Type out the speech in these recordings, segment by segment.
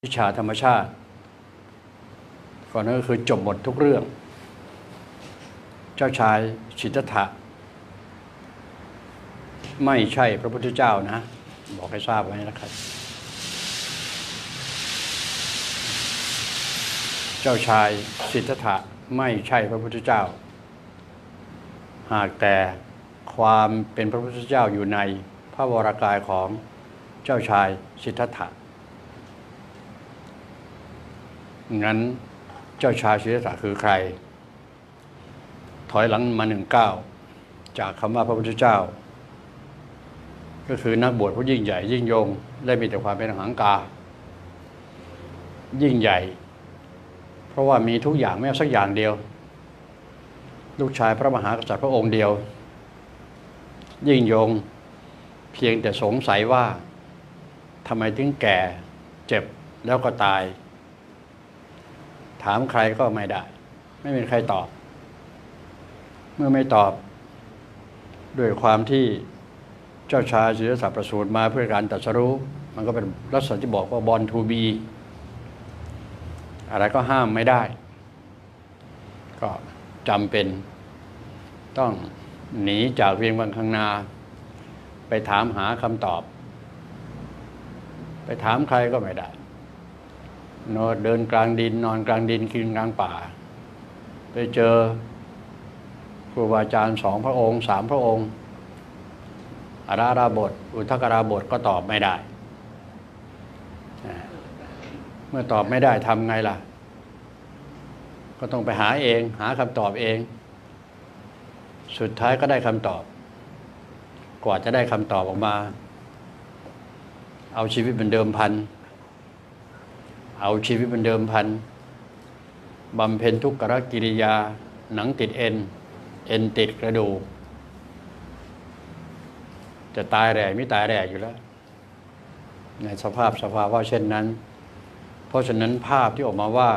วิชาธรรมชาติก่อนนั้นก็คือจบหมดทุกเรื่องเจ้าชายสิทธัตถะไม่ใช่พระพุทธเจ้านะบอกให้ทราบไว้นะครับเจ้าชายสิทธัตถะไม่ใช่พระพุทธเจ้าหากแต่ความเป็นพระพุทธเจ้าอยู่ในพระวรากายของเจ้าชายสิทธัตถะงั้นเจ้าชายสิทธัตถะคือใครถอยหลังมา19จากคำว่าพระพุทธเจ้าก็คือนักบวชผู้ยิ่งใหญ่ยิ่งยงและมีแต่ความเป็นหังกายิ่งใหญ่เพราะว่ามีทุกอย่างไม่เอาสักอย่างเดียวลูกชายพระมหากษัตริย์พระองค์เดียวยิ่งยงเพียงแต่สงสัยว่าทำไมถึงแก่เจ็บแล้วก็ตายถามใครก็ไม่ได้ไม่มีใครตอบเมื่อไม่ตอบด้วยความที่เจ้าชายสิทธัตถะประสูติมาเพื่อการตรัสรู้มันก็เป็นลักษณะที่บอกว่าบอนทูบีอะไรก็ห้ามไม่ได้ก็จำเป็นต้องหนีจากเวียงวังคังนาไปถามหาคำตอบไปถามใครก็ไม่ได้นอนเดินกลางดินนอนกลางดินกินกลางป่าไปเจอครูบาอาจารย์2 พระองค์ 3 พระองค์อาราราบทอุทกราบทก็ตอบไม่ได้เมื่อตอบไม่ได้ทำไงล่ะก็ต้องไปหาเองหาคำตอบเองสุดท้ายก็ได้คำตอบกว่าจะได้คำตอบออกมาเอาชีวิตเป็นเดิมพันเอาชีวิตเป็นเดิมพันบำเพ็ญทุกขกิริยาหนังติดเอ็นติดกระดูกจะตายแหล่ไม่ตายแหล่อยู่แล้วในสภาวะเช่นนั้นเพราะฉะนั้นภาพที่ออกมาว่า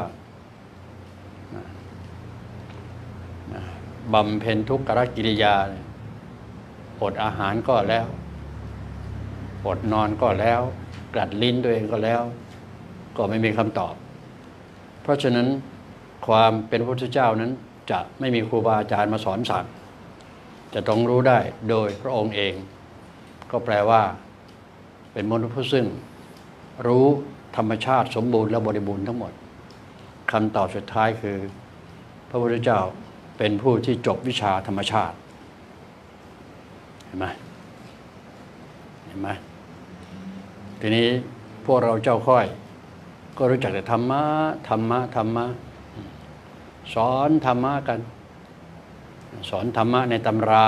บำเพ็ญทุกขกิริยาอดอาหารก็แล้วอดนอนก็แล้วกลัดลิ้นตัวเองก็แล้วก็ไม่มีคำตอบเพราะฉะนั้นความเป็นพระพุทธเจ้านั้นจะไม่มีครูบาอาจารย์มาสอนสั่งจะต้องรู้ได้โดยพระองค์เองก็แปลว่าเป็นมนุษย์ผู้ซึ่งรู้ธรรมชาติสมบูรณ์และบริบูรณ์ทั้งหมดคำตอบสุดท้ายคือพระพุทธเจ้าเป็นผู้ที่จบวิชาธรรมชาติเห็นไหมทีนี้พวกเราเจ้าค่อยก็รู้จักแต่ธรรมะสอนธรรมะกันสอนธรรมะในตำรา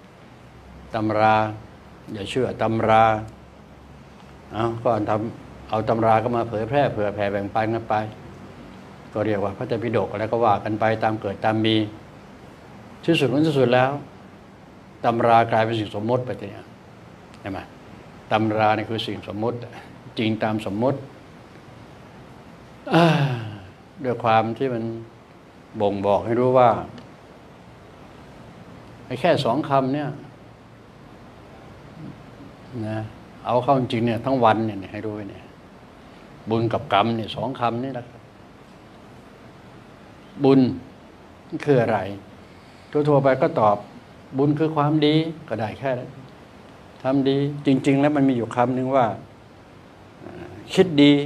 อย่าเชื่อตำราก็เอาตำราก็มาเผยแพร่เผื่อแผ่แบ่งปันกันไปก็เรียกว่าพระไตรปิฎกอะไรก็ว่ากันไปตามเกิดตามมีที่สุดแล้วตำรากลายเป็นสิ่งสมมติไปทีนี้ใช่ไหมตำรานี่คือสิ่งสมมติจริงตามสมมติด้วยความที่มันบ่งบอกให้รู้ว่าแค่2 คำเนี่ยนะเอาเข้าจริงเนี่ยทั้งวันเนี่ยให้รู้เนี่ยบุญกับกรรมเนี่ย2 คำนี่แหละครับบุญคืออะไรทั่วไปก็ตอบบุญคือความดีก็ได้แค่นั้นทำดีจริงๆแล้วมันมีอยู่คำหนึ่งว่าคิดดี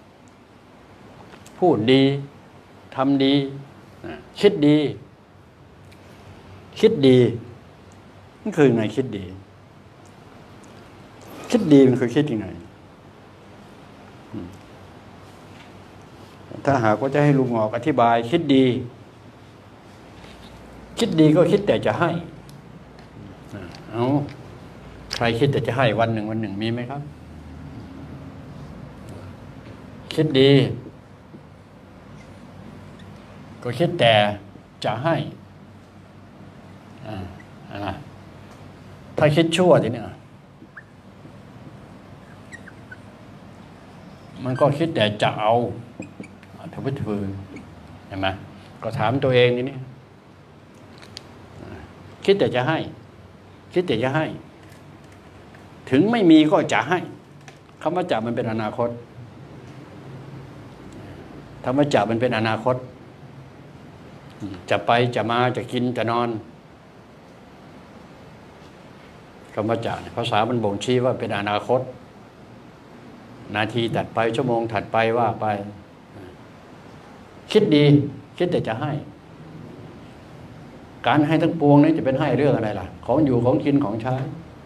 พูดดีทำดีคิดดีนั่นคือไงคิดดีมันคือคิดยังไงถ้าหากว่าจะให้ลุงหงอกอธิบายคิดดีก็คิดแต่จะให้ใครคิดแต่จะให้วันหนึ่งมีไหมครับคิดดีก็คิดแต่จะให้ถ้าคิดชั่วทีนี้มันก็คิดแต่จะเอาทวิถือเห็นไหมก็ถามตัวเองนี่คิดแต่จะให้ถึงไม่มีก็จะให้คำว่าจะมันเป็นอนาคตธรรมจักรมันเป็นอนาคตจะไปจะมาจะกินจะนอนธรรมจักรภาษามันบ่งชี้ว่าเป็นอนาคตนาทีถัดไปชั่วโมงถัดไปว่าไปคิดดีคิดแต่จะให้การให้ทั้งปวงนี้จะเป็นให้เรื่องอะไรล่ะของอยู่ของกินของใช้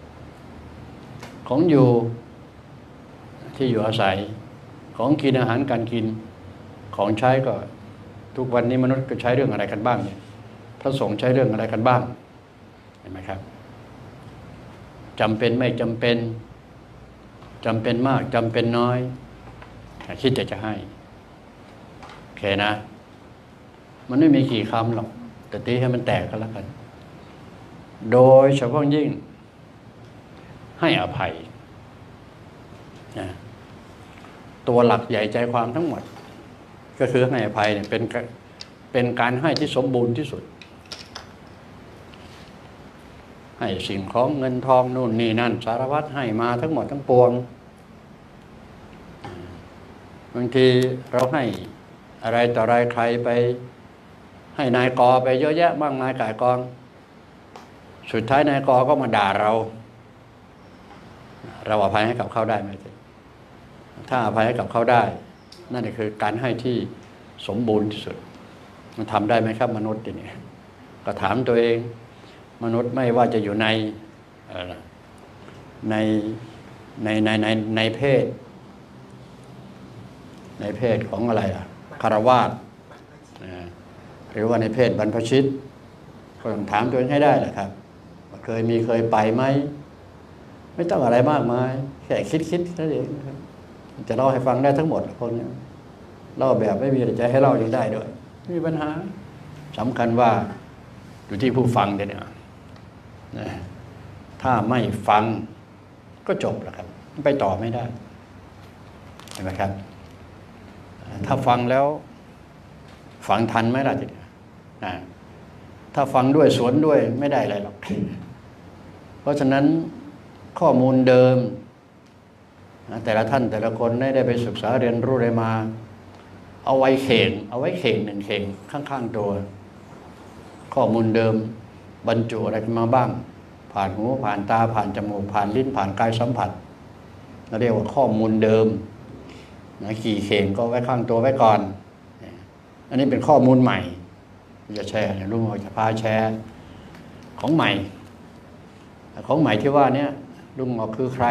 ของอยู่ที่อยู่อาศัยของกินอาหารการกินของใช้ก็ทุกวันนี้มนุษย์ก็ใช้เรื่องอะไรกันบ้างเนี่ยพระสงฆ์ใช้เรื่องอะไรกันบ้างเห็นไหมครับจำเป็นไม่จำเป็นจำเป็นมากจำเป็นน้อยคิดจะให้โอเคนะมันไม่มีกี่คำหรอกแต่ตีให้มันแตกกันแล้วกันโดยเฉพาะยิ่งให้อภัยนะตัวหลักใหญ่ใจความทั้งหมดก็คือให้อภัยเนี่ยเป็นการให้ที่สมบูรณ์ที่สุดให้สิ่งของเงินทองนู่นนี่นั่นสารพัดให้มาทั้งหมดทั้งปวงบางทีเราให้อะไรต่ออะไรใครไปให้นายกไปเยอะแยะมากมายก่ายกองสุดท้ายนายกก็มาด่าเราอภัยให้กับเขาได้ไหมถ้าอภัยให้กับเขาได้นั่นคือการให้ที่สมบูรณ์ที่สุดมันทำได้ไหมครับมนุษย์เนี่ยก็ถามตัวเองมนุษย์ไม่ว่าจะอยู่ในเพศของอะไรคฤหัสถ์หรือว่าในเพศบรรพชิตก็ต้องถามตัวเองให้ได้แหละครับว่าเคยไปไหมไม่ต้องอะไรมากมายแค่คิดนั่นเองนะครับจะเล่าให้ฟังได้ทั้งหมดคนนี้เล่าแบบไม่มีอะไรใจให้เล่ายังได้ด้วยไม่มีปัญหาสำคัญว่าอยู่ที่ผู้ฟังเนี่ยถ้าไม่ฟังก็จบแล้วครับไปต่อไม่ได้เห็นไหมครับถ้าฟังแล้วฟังทันไหมล่ะทีนี้ถ้าฟังด้วยสวนด้วยไม่ได้อะไรหรอกเพราะฉะนั้นข้อมูลเดิมแต่ละท่านแต่ละคนได้ไปศึกษาเรียนรู้อะไรมาเอาไว้เข่งหนึ่งเข่งข้างๆตัวข้อมูลเดิมบรรจุอะไรมาบ้างผ่านหูผ่านตาผ่านจมูกผ่านลิ้นผ่านกายสัมผัสเราเรียกว่าข้อมูลเดิมกี่เข่งก็ไว้ข้างตัวไว้ก่อนอันนี้เป็นข้อมูลใหม่จะแชร์ลุงออกจะพาแชร์ของใหม่ที่ว่านี้ลุงออกคือใคร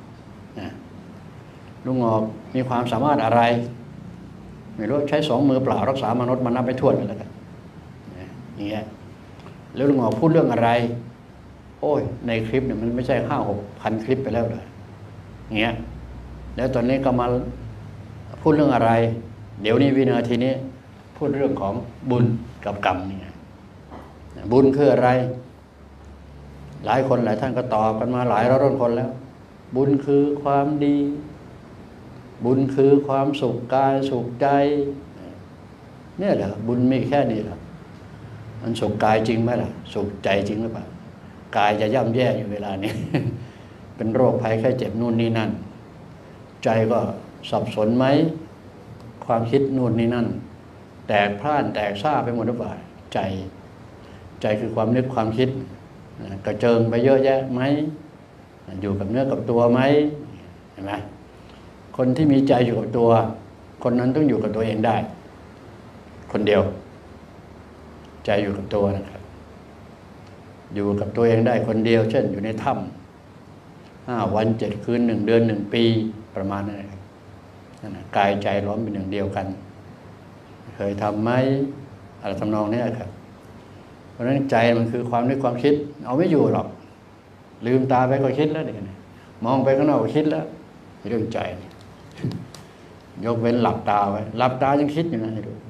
ลุงออกมีความสามารถอะไรไม่รู้ใช้สองมือเปล่ารักษามนุษย์มันนับไม่ถ้วนเลยกันอย่างเงี้ยแล้วลุงออกพูดเรื่องอะไรโอ้ยในคลิปเนี่ยมันไม่ใช่5-6 พันคลิปไปแล้วเลยอย่างเงี้ยแล้วตอนนี้ก็มาพูดเรื่องอะไรเดี๋ยวนี้วินาทีนี้พูดเรื่องของบุญกับกรรมนี่ไงบุญคืออะไรหลายคนหลายท่านก็ตอบกันมาหลายร้อยคนแล้วบุญคือความดีบุญคือความสุขกายสุขใจเนี่ยแหละบุญไม่แค่นี้หรอกมันสุขกายจริงไหมล่ะสุขใจจริงหรือเปล่ากายจะย่ำแย่อยู่เวลานี้ เป็นโรคภัยไข้เจ็บนู่นนี่นั่นใจก็สับสนไหมความคิดนู่นนี่นั่นแตกพล่านแตกซ่าไปหมดหรือเปล่าใจคือความนึกความคิดกระเจิงไปเยอะแยะไหมอยู่กับเนื้อกับตัวไหมเห็นไหมคนที่มีใจอยู่กับตัวคนนั้นต้องอยู่กับตัวเองได้คนเดียวใจอยู่กับตัวนะครับอยู่กับตัวเองได้คนเดียวเช่นอยู่ในถ้ำ5 วัน 7 คืน1 เดือน 1 ปีประมาณนั้นนะครับกายใจล้อมเป็นหนึ่งเดียวกันเคยทำไหมอะไรทำนองนี้ครับเพราะฉะนั้นใจมันคือความนึกความคิดเอาไม่อยู่หรอกลืมตาไปก็คิดแล้วเนี่ยมองไปข้างนอกก็คิดแล้วเรื่องใจยกเว้นหลับตาไว้หลับตายังคิดอยู่นะให้ดู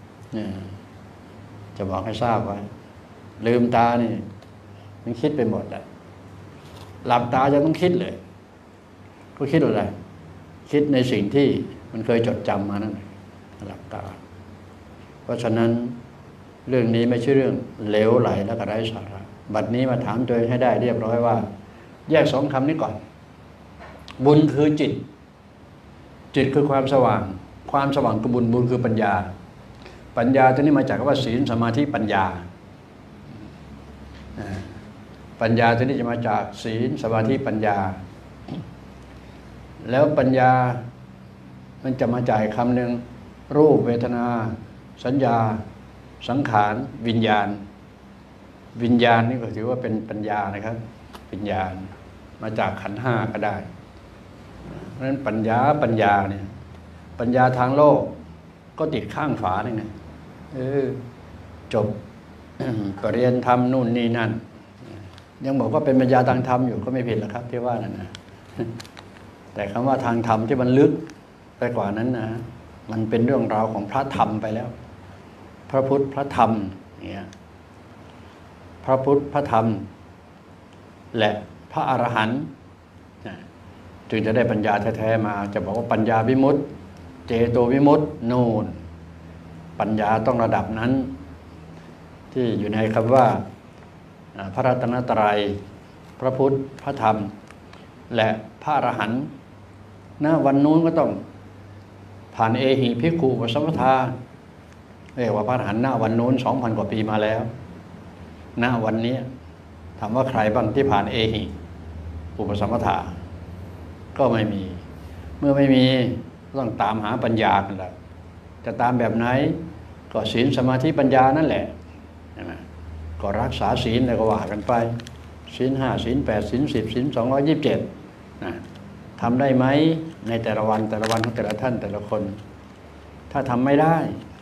จะบอกให้ทราบไว้ลืมตานี่มันคิดไปหมดแล้วหลับตาจะต้องคิดเลยก็คิดอะไรคิดในสิ่งที่มันเคยจดจำมานั่นหลับตาเพราะฉะนั้นเรื่องนี้ไม่ใช่เรื่องเหลวไหลและก็ไร้สาระบัดนี้มาถามตัวเองให้ได้เรียบร้อยว่าแยก2 คำนี้ก่อนบุญคือจิตคือความสว่างความสว่างกบุญบุญคือปัญญาปัญญาตัวนี้มาจากคำว่าศีลสมาธิปัญญาปัญญาตัวนี้จะมาจากศีลสมาธิปัญญาแล้วปัญญามันจะมาจากคำหนึ่งรูปเวทนาสัญญาสังขารวิญญาณวิญญาณนี่ก็ถือว่าเป็นปัญญานะครับวิญญาณมาจากขันธ์ห้าก็ได้เพราะฉะนั้นปัญญาเนี่ยปัญญาทางโลกก็ติดข้างฝานี่ไงจบปริญญาธรรมนู่นนี่นั่นยังบอกว่าเป็นปัญญาทางธรรมอยู่ก็ไม่ผิดหรอกครับที่ว่านั่นนะแต่คำว่าทางธรรมที่มันลึกไปกว่านั้นนะมันเป็นเรื่องราวของพระธรรมไปแล้วพระพุทธพระธรรมเนี่ยพระพุทธพระธรรมและพระอรหันต์จึงจะได้ปัญญาแท้ๆมาจะบอกว่าปัญญาวิมุตติเจโตวิมุตตินูนปัญญาต้องระดับนั้นที่อยู่ในคำว่าพระรัตนตรัยพระพุทธพระธรรมและพระอรหันต์วันนู้นก็ต้องผ่านเอหิภิกขุอุปสัมปทาเรียกว่าพระอรหันต์วันนู้น 2,000 กว่าปีมาแล้ววันนี้ถามว่าใครบ้างที่ผ่านเอหิอุปสัมปทาก็ไม่มีเมื่อไม่มีต้องตามหาปัญญากันแล้วจะตามแบบไหนก็ศีลสมาธิปัญญานั่นแหละก็รักษาศีลแล้วก็ว่ากันไปศีล 5ศีล 8ศีล 10ศีล 227ทำได้ไหมในแต่ละวันของแต่ละท่านแต่ละคนถ้าทำไม่ได้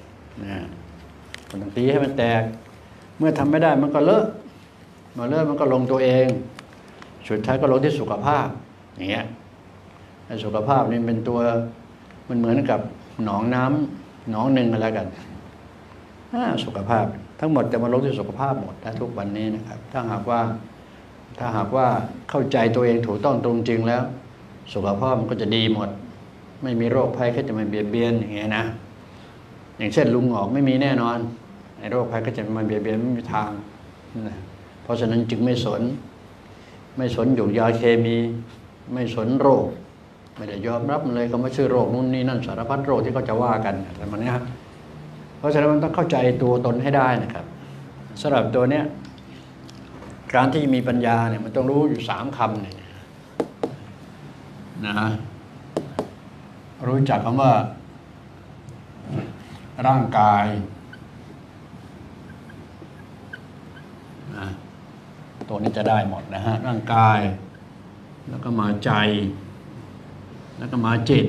ต้องตีให้มันแตกเมื่อทำไม่ได้มันก็เลอะมันก็ลงตัวเองสุดท้ายก็ลงที่สุขภาพอย่างเงี้ยสุขภาพนี่เป็นตัวมันเหมือนกับหนองน้ำหนองหนึ่งอะไรกันสุขภาพทั้งหมดจะมาลงที่สุขภาพหมดทุกวันนี้นะครับถ้าหากว่าเข้าใจตัวเองถูกต้องตรงจริงแล้วสุขภาพมันก็จะดีหมดไม่มีโรคภัยแค่จะมาเบียดเบียนอย่างเงี้ยนะอย่างเช่นลุงหงอกไม่มีแน่นอนไอ้โรคภัยก็จะมาเบียดเบียนไม่มีทางเพราะฉะนั้นจึงไม่สนอยู่ยาเคมีไม่สนโรคไม่ได้ยอมรับเลยคำว่าชื่อโรคนู่นนี่นั่นสารพัดโรคที่เขาจะว่ากันอะไรแบบนี้เพราะฉะนั้นมันต้องเข้าใจตัวตนให้ได้นะครับสำหรับตัวเนี้ยการที่มีปัญญาเนี่ยมันต้องรู้อยู่3 คำเนี่ยรู้จักคำว่าร่างกายตัวนี้จะได้หมดนะฮะร่างกายแล้วก็มาใจแล้วก็มาจิต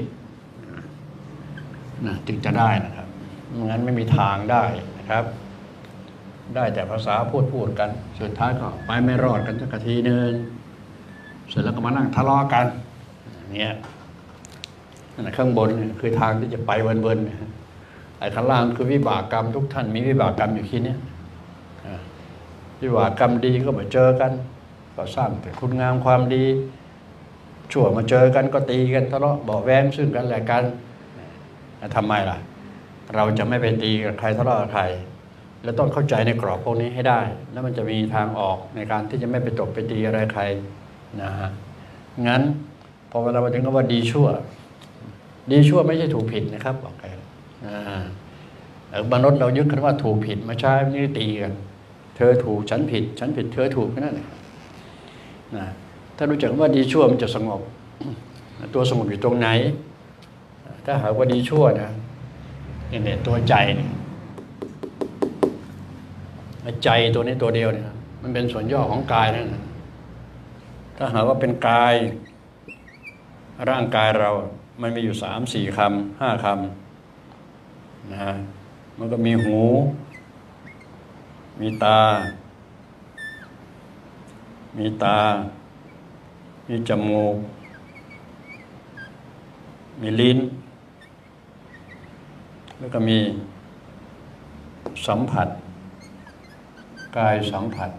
จึงจะได้นะครับไม่งั้นไม่มีทางได้นะครับได้แต่ภาษาพูดกันสุดท้ายก็ไปไม่รอดกันสักทีนึงเสร็จแล้วก็มานั่งทะเลาะกันเนี่ยข้างบนคือทางที่จะไปเวินๆไอ้ข้างล่างคือวิบากกรรมทุกท่านมีวิบากกรรมอยู่ที่นี้วิบากกรรมดีก็มาเจอกันก็สร้างแต่คุณงามความดีชั่วมาเจอกันก็ตีกันทะเลาะเบาะแว้งซึ่งกันและกันทำไมล่ะเราจะไม่ไปตีกับใครทะเลาะกับใครแล้วต้องเข้าใจในกรอบพวกนี้ให้ได้แล้วมันจะมีทางออกในการที่จะไม่ไปตบไปตีอะไรใครงั้นพอเวลามาถึงคำว่าดีชั่วไม่ใช่ถูกผิดนะครับบอกกันมนุษย์เรายึดกันว่าถูกผิดมาใช้ไม่ได้ตีกันเธอถูกฉันผิดเธอถูกนั่นแหละถ้ารู้จักว่าดีชั่วมันจะสงบตัวสงบอยู่ตรงไหนถ้าหากว่าดีชั่วนะเนี่ยตัวใจเนี่ยใจตัวนี้ตัวเดียวเนี่ยมันเป็นส่วนย่อของกายนั่นถ้าหากว่าเป็นกายร่างกายเรามันมีอยู่3-4 คำ 5 คำมันก็มีหูมีตามีจมูกมีลิ้นแล้วก็มีสัมผัสกายสัมผัส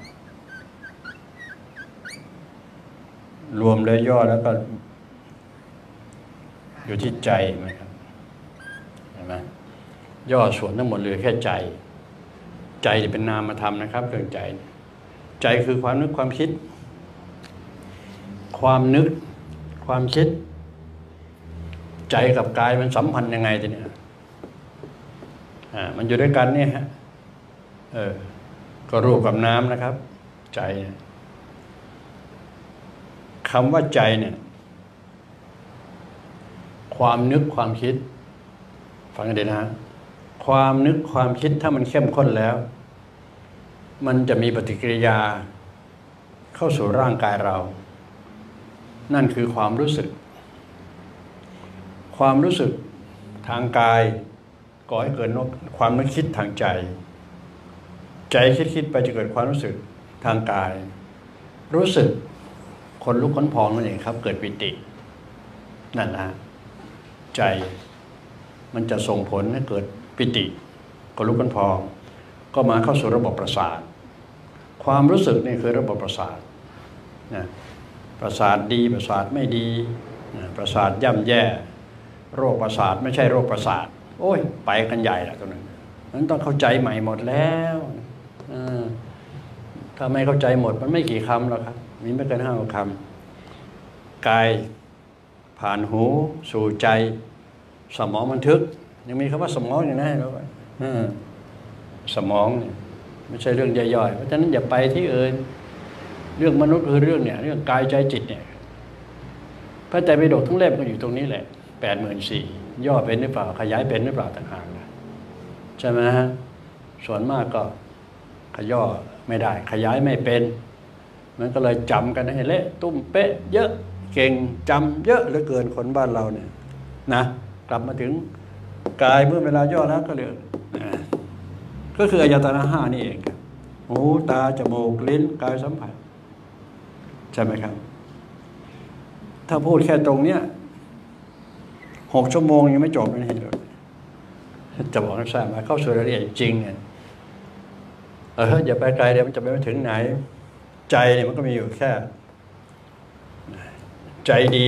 รวมเลยย่อแล้วก็อยู่ที่ใจนะครับเห็นไหมย่อส่วนทั้งหมดเหลือแค่ใจเป็นนามธรรมนะครับเรื่องใจคือความนึกความคิดความคิดใจกับกายมันสัมพันธ์ยังไงทีเนี้ยมันอยู่ด้วยกันเนี่ยฮะก็รูปกับน้ำนะครับใจคำว่าใจเนี่ยความนึกความคิดฟังกันดีนะฮะความนึกความคิดถ้ามันเข้มข้นแล้วมันจะมีปฏิกิริยาเข้าสู่ร่างกายเรานั่นคือความรู้สึกทางกายก่อให้เกิดความนึกคิดทางใจคิดไปจะเกิดความรู้สึกทางกายรู้สึกคนลุกขนพองนั่นเองครับเกิดปิตินั่นนะใจมันจะส่งผลให้เกิดปิติคนลุกขนพองก็มาเข้าสู่ระบบประสาทความรู้สึกนี่คือระบบประสาทนะประสาทดีประสาทไม่ดีประสาทย่ำแย่โรคประสาทไม่ใช่โรคประสาทโอ้ยไปกันใหญ่ละตรงนั้นนั้นต้องเข้าใจใหม่หมดแล้วถ้าไม่เข้าใจหมดมันไม่กี่คำหรอกครับมีไม่เกิน5 คำกายผ่านหูสู่ใจสมองบันทึกยังมีคำว่าสมองอยู่นะเราสมองเนี่ยไม่ใช่เรื่องย่อยๆเพราะฉะนั้นอย่าไปที่อื่นเรื่องมนุษย์คือเรื่องเนี่ยเรื่องกายใจจิตเนี่ยพระไตรปิฎกทั้งเล่มก็อยู่ตรงนี้แหละ84,000ย่อเป็นหรือเปล่าขยายเป็นหรือเปล่าต่างหากนะใช่ไหมฮะส่วนมากก็ขย่อไม่ได้ขยายไม่เป็นมันก็เลยจำกันให้เละตุ้มเป๊ะเยอะเก่งจำเยอะเหลือเกินคนบ้านเราเนี่ยนะกลับมาถึงกายเมื่อเวลาย่อแล้วก็เหลือก็คืออายตนะ5นี่เองหูตาจมูกลิ้นกายสัมผัสใช่ไหมครับถ้าพูดแค่ตรงเนี้ย6 ชั่วโมงยังไม่จบไม่เห็นเลยจะบอกให้ทราบมาเข้าสู่รายละเอียดจริงเนี่ยอย่าไปไกลเดี๋ยวมันจะไปถึงไหนใจเนี่ยมันก็มีอยู่แค่ใจดี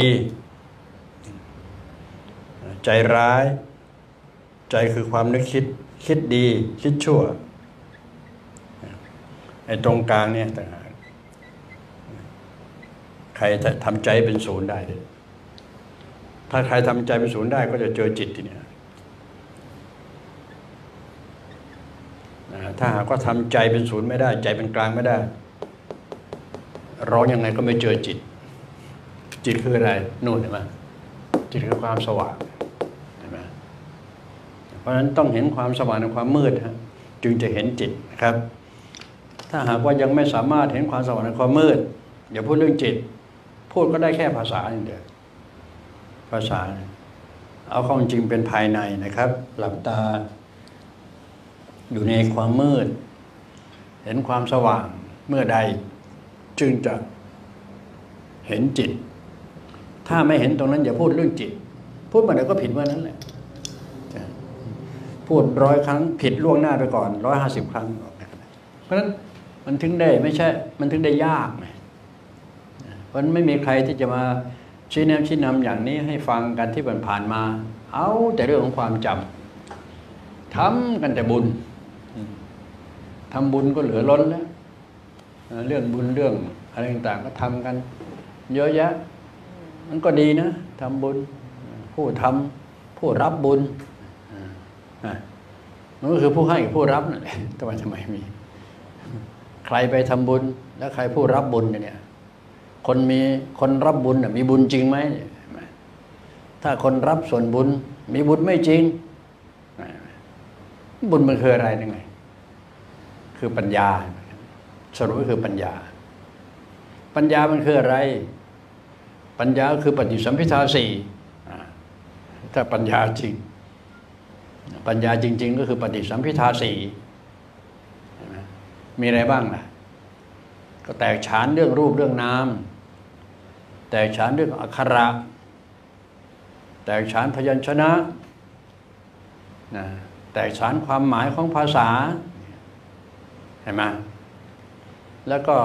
ใจร้ายใจคือความนึกคิดดีคิดชั่วไอ้ตรงกลางเนี่ยต่างหากใครทำใจเป็นศูนย์ได้ถ้าใครทำใจเป็นศูนย์ได้ก็จะเจอจิตทีเนี้ยถ้าหากว่าทำใจเป็นศูนย์ไม่ได้ใจเป็นกลางไม่ได้ร้องยังไงก็ไม่เจอจิตคืออะไรนู่นเห็นไหมจิตคือความสว่างเห็นไหมเพราะฉะนั้นต้องเห็นความสว่างในความมืดจึงจะเห็นจิตนะครับถ้าหากว่ายังไม่สามารถเห็นความสว่างในความมืดอย่าพูดเรื่องจิตพูดก็ได้แค่ภาษาอย่างเดียวภาษาเอาเข้าจริงเป็นภายในนะครับหลับตาอยู่ในความมืดเห็นความสว่างเมื่อใดจึงจะเห็นจิตถ้าไม่เห็นตรงนั้นอย่าพูดเรื่องจิตพูดมาเดี๋ยวก็ผิดเมื่อนั้นแหละพูด100 ครั้งผิดล่วงหน้าไปก่อน150 ครั้งเพราะฉะนั้นมันถึงได้ไม่ใช่มันถึงได้ยากเพราะไม่มีใครที่จะมาชี้แนะชี้นำอย่างนี้ให้ฟังกันที่ผ่านมาเอาแต่เรื่องของความจำทำกันแต่บุญทำบุญก็เหลือล้นแล้วเรื่องบุญเรื่องอะไรต่างๆก็ทำกันเยอะแยะมันก็ดีนะทำบุญผู้ทำผู้รับบุญมันก็คือผู้ให้กับผู้รับนั่นแหละแต่ว่าทำไมมีใครไปทำบุญแล้วใครผู้รับบุญเนี่ยคนรับบุญมีบุญจริงไหมถ้าคนรับส่วนบุญมีบุญไม่จริงบุญมันคืออะไรยังไงคือปัญญาสรุปก็คือปัญญามันคืออะไรปัญญาคือปฏิสัมภิทา4ถ้าปัญญาจริงก็คือปฏิสัมภิทา4มีอะไรบ้างล่ะก็แตกฉานเรื่องรูปเรื่องนามแตกฉานเรื่องอักขระแตกฉานพยัญชนะแตกฉานความหมายของภาษาเห็นไหมแล้วก็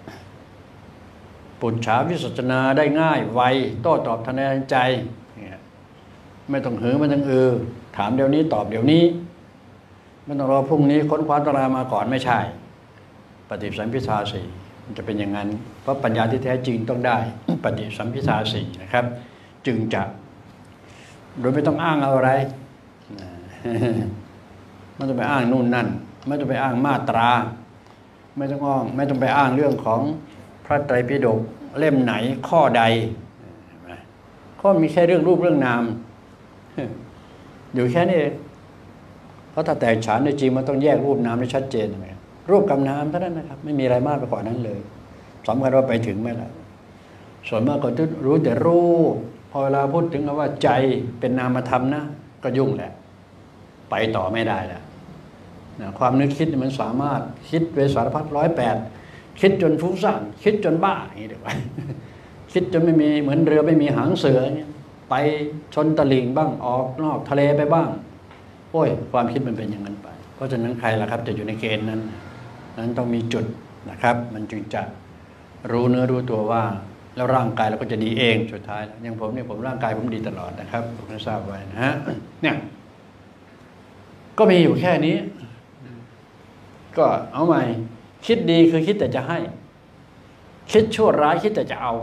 ปุจฉาวิสัชนาได้ง่ายไวโต้ตอบทันใจไม่ต้องหือไม่ต้องถามเดี๋ยวนี้ตอบเดี๋ยวนี้ไม่ต้องรอพรุ่งนี้ค้นคว้าตำรามาก่อนไม่ใช่ปฏิสัมภิทา4มันจะเป็นอย่างนั้นเพราะปัญญาที่แท้จริงต้องได้ปฏิสัมภิทา4นะครับจึงจะโดยไม่ต้องอ้างเอาอะไรไม่ต้องไปอ้างนู่นนั่นไม่ต้องไปอ้างมาตราไม่ต้องไปอ้างเรื่องของพระไตรปิฎกเล่มไหนข้อใดข้อมีแค่เรื่องรูปเรื่องนามอยู่แค่นี้เองเพราะถ้าแตกฉานในจริงมันต้องแยกรูปนามได้ชัดเจนรูปกับนามเท่านั้นนะครับไม่มีอะไรมากไปกว่านั้นเลยสำคัญว่าไปถึงไหมล่ะส่วนมากก็รู้แต่รูปพอเวลาพูดถึงว่าใจเป็นนามธรรมนะก็ยุ่งแหละไปต่อไม่ได้แล้วความนึกคิดมันสามารถคิดไปสารพัด108คิดจนฟุ้งซ่านคิดจนบ้าอย่างนี้เดี๋ยวคิดจนไม่มีเหมือนเรือไม่มีหางเสือเนี่ยไปชนตลิ่งบ้างออกนอกทะเลไปบ้างโอ้ยความคิดมันเป็นอย่างนั้นไปเพราะฉะนั้นใครล่ะครับจะอยู่ในเกณฑ์นั้นต้องมีจุดนะครับมันจึงจะรู้เนื้อรู้ตัวว่าแล้วร่างกายเราก็จะดีเองสุดท้ายอย่างผมเนี่ยผมร่างกายผมดีตลอดนะครับผมทราบไว้นะฮะเนี่ยก็มีอยู่แค่นี้ก็เอาใหม่คิดดีคือคิดแต่จะให้คิดชั่วร้ายคิดแต่จะเอา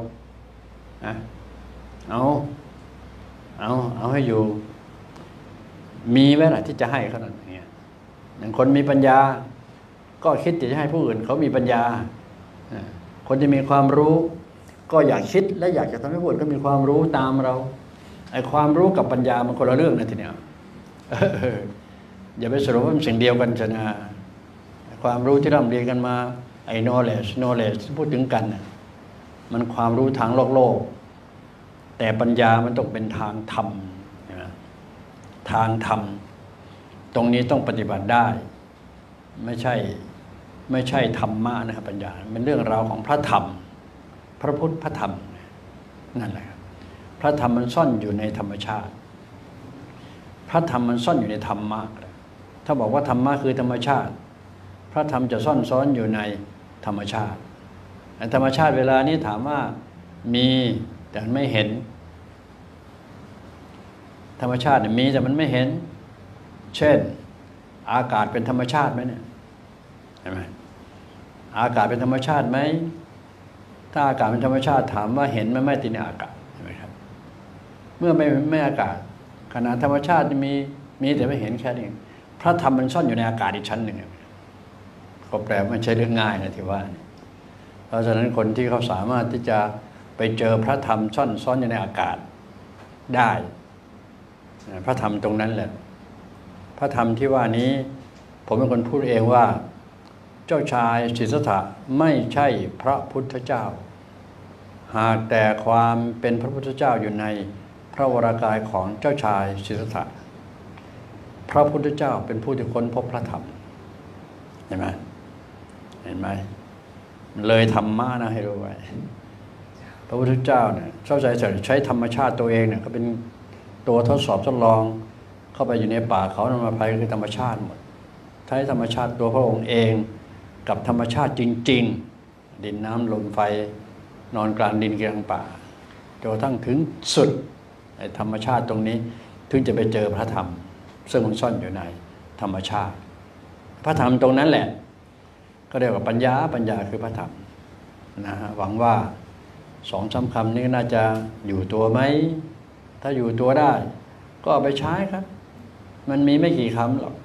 เอาให้อยู่มีไหมล่ะที่จะให้ขนาดนี้อย่างคนมีปัญญาก็คิดจะให้ผู้อื่นเขามีปัญญาคนที่มีความรู้ก็อยากคิดและอยากจะทำให้ผู้อื่นก็มีความรู้ตามเราไอ้ความรู้กับปัญญามันคนละเรื่องนะทีเนี้ยอย่าไปสรุปว่ามันสิ่งเดียวกันชนะความรู้ที่ร่ำเรียนกันมาไอ้ knowledge พูดถึงกันนะมันความรู้ทางโลกแต่ปัญญามันต้องเป็นทางธรรมทางธรรมตรงนี้ต้องปฏิบัติได้ไม่ใช่ธรรมะนะครับปัญญาเป็นเรื่องราวของพระธรรมพระพุทธพระธรรมนั่นแหละครับพระธรรมมันซ่อนอยู่ในธรรมชาติพระธรรมมันซ่อนอยู่ในธรรมะถ้าบอกว่าธรรมะคือธรรมชาติพระธรรมจะซ่อนซ้อนอยู่ในธรรมชาติธรรมชาติเวลานี้ถามว่ามีแต่ไม่เห็นธรรมชาติมีแต่มันไม่เห็นเช่นอากาศเป็นธรรมชาติไหมเนี่ยเห็นไหมอากาศเป็นธรรมชาติไหมถ้าอากาศเป็นธรรมชาติถามว่าเห็นไม่ติดในอากาศใช่ไหมครับเมื่อไม่อากาศขณะธรรมชาติมีแต่ไม่เห็นแค่นี้พระธรรมมันซ่อนอยู่ในอากาศอีกชั้นหนึ่งก็แปลไม่ใช่เรื่องง่ายนะที่ว่าเพราะฉะนั้นคนที่เขาสามารถที่จะไปเจอพระธรรมซ่อนอยู่ในอากาศได้พระธรรมตรงนั้นแหละพระธรรมที่ว่านี้ผมเป็นคนพูดเองว่าเจ้าชายสิทธัตถะไม่ใช่พระพุทธเจ้าหากแต่ความเป็นพระพุทธเจ้าอยู่ในพระวรากายของเจ้าชายสิทธัตถะพระพุทธเจ้าเป็นผู้ที่ค้นพบพระธรรมเห็นไหมเลยธรรมะนะให้รู้ไว้พระพุทธเจ้าเนี่ยใช้ธรรมชาติตัวเองเนี่ยก็เป็นตัวทดสอบทดลองเข้าไปอยู่ในป่าเขาธรรมภัยคือธรรมชาติหมดใช้ธรรมชาติตัวพระองค์เองกับธรรมชาติจริงๆดินน้ำลมไฟนอนกลางดินกลางป่าจนกระทั่งถึงสุดไอ้ธรรมชาติตรงนี้ถึงจะไปเจอพระธรรมซึ่งมันซ่อนอยู่ในธรรมชาติพระธรรมตรงนั้นแหละก็เรียกว่าปัญญาคือพระธรรมนะฮะหวังว่า2-3 คำนี้น่าจะอยู่ตัวไหมถ้าอยู่ตัวได้ก็เอาไปใช้ครับมันมีไม่กี่คำหรอก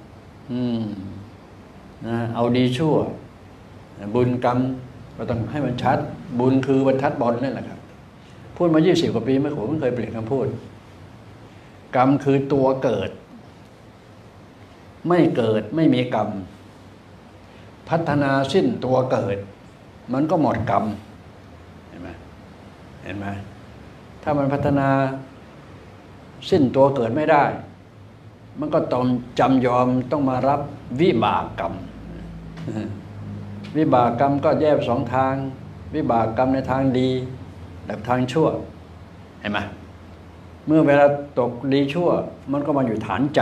นะเอาดีชั่วบุญกรรมเราต้องให้มันชัดบุญคือบรรทัดบนนั่นแหละครับพูดมา20 กว่าปีไม่ผมไม่เคยเปลี่ยนคำพูดกรรมคือตัวเกิดไม่มีกรรมพัฒนาสิ้นตัวเกิดมันก็หมดกรรมเห็นไหมถ้ามันพัฒนาสิ้นตัวเกิดไม่ได้มันก็ต้องจำยอมต้องมารับวิบากกรรมวิบากกรรมก็แยก2 ทางวิบากกรรมในทางดีกับทางชั่วเห็นไหมเมื่อเวลาตกดีชั่วมันก็มาอยู่ฐานใจ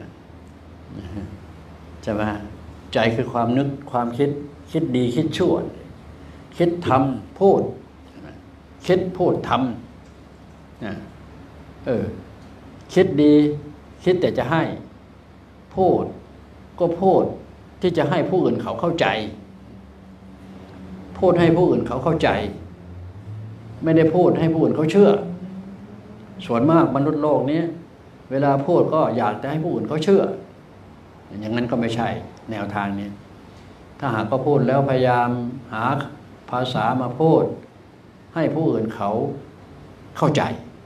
ใช่ไหมใจคือความนึกความคิดดีคิดชั่วคิดทำพูดคิดพูดทำคิดดีคิดแต่จะให้พูดก็พูดที่จะให้ผู้อื่นเขาเข้าใจพูดให้ผู้อื่นเขาเข้าใจไม่ได้พูดให้ผู้อื่นเขาเชื่อส่วนมากมนุษย์โลกนี้เวลาพูดก็อยากจะให้ผู้อื่นเขาเชื่ออย่างนั้นก็ไม่ใช่แนวทางนี้ถ้าหากก็พูดแล้วพยายามหาภาษามาพูดให้ผู้อื่นเขาเข้าใจ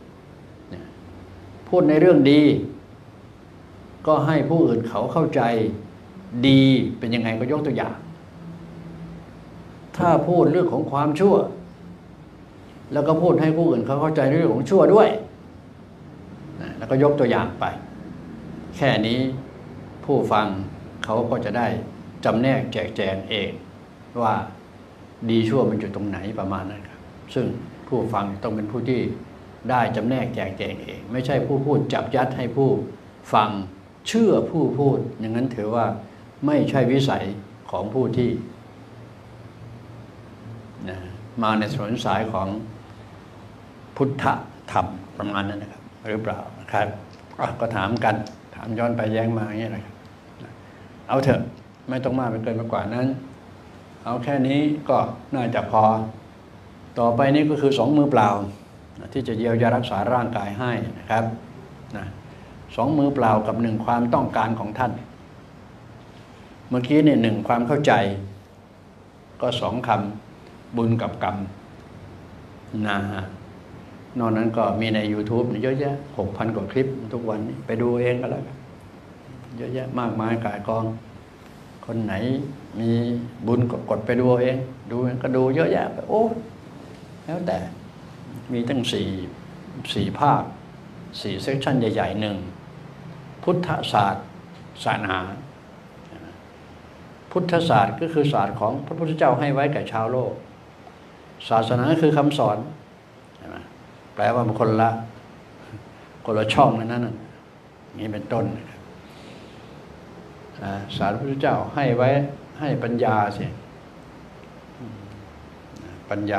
พูดในเรื่องดีก็ให้ผู้อื่นเขาเข้าใจดีเป็นยังไงก็ยกตัวอย่างถ้าพูดเรื่องของความชั่วแล้วก็พูดให้ผู้อื่นเขาเข้าใจเรื่องของชั่วด้วยแล้วก็ยกตัวอย่างไปแค่นี้ผู้ฟังเขาก็จะได้จำแนกแจกแจงเองว่าดีชั่วมันอยู่ตรงไหนประมาณนั้นครับซึ่งผู้ฟังต้องเป็นผู้ที่ได้จำแนกแจกแจงเองไม่ใช่ผู้พูดจับยัดให้ผู้ฟังเชื่อผู้พูดอย่างนั้นถือว่าไม่ใช่วิสัยของผู้ที่มาในถนนสายของพุทธธรรมประมาณนั้นนะครับหรือเปล่านะครับก็ถามกันถามย้อนไปแย้งมาอย่างนี้นะครับเอาเถอะไม่ต้องมากไปเกินไปกว่านั้นเอาแค่นี้ก็น่าจะพอต่อไปนี้ก็คือ2 มือเปล่าที่จะเยียวยารักษาร่างกายให้นะครับ2 มือเปล่ากับ1ความต้องการของท่านเมื่อกี้เนี่ย1ความเข้าใจก็2 คำบุญกับกรรมนะฮะนอกนั้นก็มีใน YouTube เยอะแยะ 6,000 กว่าคลิปทุกวันนี้ไปดูเองก็แล้วกันเยอะแยะมากมายก่ายกองคนไหนมีบุญก็กดไปดูเองดูก็ดูเยอะแยะไปโอ้แล้วแต่มีตั้ง4 ภาค 4 เซกชันใหญ่ๆ1พุทธศาสตร์ศาสนาพุทธศาสตร์ก็คือศาสตร์ของพระพุทธเจ้าให้ไว้แก่ชาวโลกศาสนาคือคำสอนแปลว่ามันคนละช่องนั้นนี่เป็นต้นนะครับศาสตร์พระพุทธเจ้าให้ไว้ให้ปัญญาสิปัญญา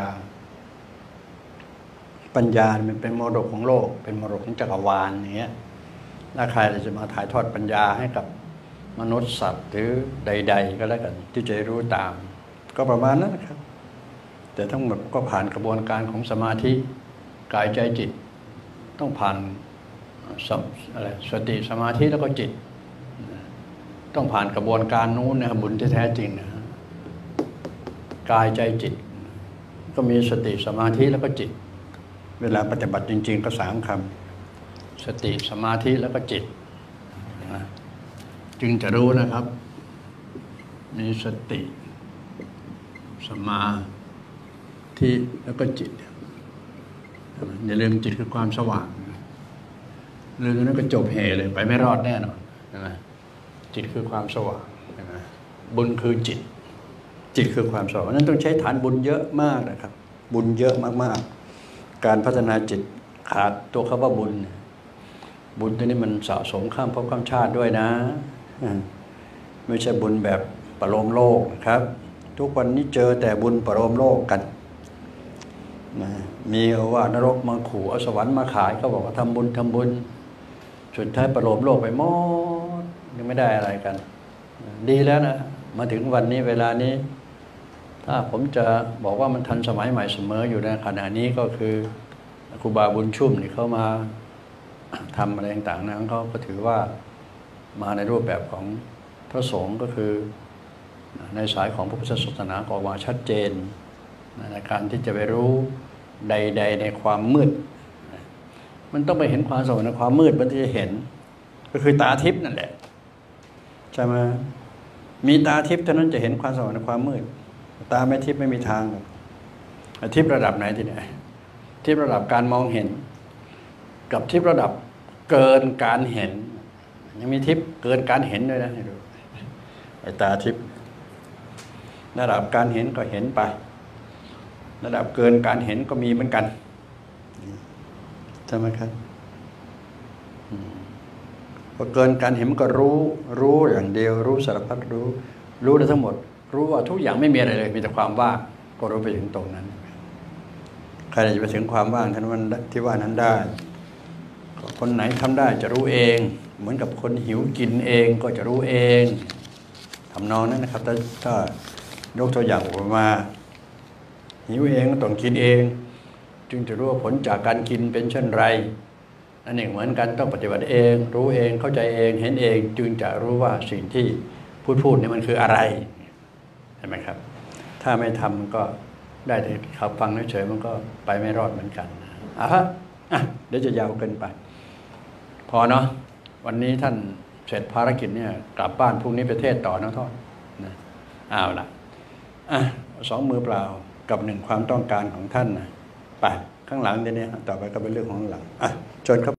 มันเป็นมรดกของโลกเป็นมรดกของจักรวาลอย่างเงี้ยถ้าใครจะมาถ่ายทอดปัญญาให้กับมนุษย์สัตว์หรือใดๆก็แล้วกันที่จะรู้ตามก็ประมาณนั้นนะครับแต่ทั้งหมดก็ผ่านกระบวนการของสมาธิกายใจจิตต้องผ่านสติสมาธิแล้วก็จิตต้องผ่านกระบวนการนู้นนะครับบุญที่แท้จริงนะกายใจจิตก็มีสติสมาธิแล้วก็จิตเวลาปฏิบัติจริงๆก็3 คำสติสมาธิแล้วก็จิตนะจึงจะรู้นะครับมีสติสมาธิแล้วก็จิตอย่าลืมจิตคือความสว่างลืมนั้นก็จบเหเลยไปไม่รอดแน่นอนนะจิตคือความสว่างนะบุญคือจิตคือความสว่างนั้นต้องใช้ฐานบุญเยอะมากนะครับบุญเยอะมากๆการพัฒนาจิตขาดตัวคำว่าบุญตัวนี้มันสะสมข้ามภพข้ามชาติด้วยนะไม่ใช่บุญแบบประโลมโลกนะครับทุกวันนี้เจอแต่บุญประโลมโลกกันนะมีว่านรกมาขู่เอาสวรรค์มาขายเขาบอกว่าทำบุญสุดท้ายประโลมโลกไปหมดยังไม่ได้อะไรกันดีแล้วนะมาถึงวันนี้เวลานี้ถ้าผมจะบอกว่ามันทันสมัยใหม่เสมออยู่ในขณะนี้ก็คือครูบาบุญชุ่มนี่เขามาทำอะไรต่างๆนะเขาก็ถือว่ามาในรูปแบบของพระสงฆ์ก็คือในสายของพระพุทธศาสนาก็มาชัดเจนในการที่จะไปรู้ใดๆในความมืดมันต้องไปเห็นความสว่างในความมืดมันจะเห็นก็คือตาทิพย์นั่นแหละใช่ไหมมีตาทิพย์เท่านั้นจะเห็นความสว่างในความมืดตาไม่ทิพย์ไม่มีทางทิพย์ระดับไหนที่ไหนทิพย์ระดับการมองเห็นกับทิพย์ระดับเกินการเห็นยังมีทิพย์เกินการเห็นด้วยนะให้ดูไอ้ตาทิพย์ระดับการเห็นก็เห็นไประดับเกินการเห็นก็มีเหมือนกันใช่ไหมครับพอเกินการเห็นมันก็รู้อย่างเดียวรู้สารพัดรู้ได้ทั้งหมดรู้ว่าทุกอย่างไม่มีอะไรเลยมีแต่ความว่างก็รู้ไปถึงตรงนั้นใครจะไปถึงความว่างท่านวันที่ว่านั้นได้คนไหนทำได้จะรู้เองเหมือนกับคนหิวกินเองก็จะรู้เองทำนองนั้นนะครับถ้ายกตัวอย่างออกมาหิวเองก็ต้องกินเองจึงจะรู้ว่าผลจากการกินเป็นเช่นไรอันหนึ่งเหมือนกันต้องปฏิบัติเองรู้เองเข้าใจเองเห็นเองจึงจะรู้ว่าสิ่งที่พูดนี่มันคืออะไรเห็นไหมครับถ้าไม่ทำมันก็ได้แต่ขับฟังเฉยๆมันก็ไปไม่รอดเหมือนกันเดี๋ยวจะยาวเกินไปพอเนาะวันนี้ท่านเสร็จภารกิจเนี่ยกลับบ้านพรุ่งนี้ไปเทศต่อนะท่านนะเอาล่ะ2 มือเปล่ากับ1ความต้องการของท่านนะไปข้างหลังเดี๋ยวนี้ต่อไปก็เป็นเรื่องของข้างหลังเชิญครับ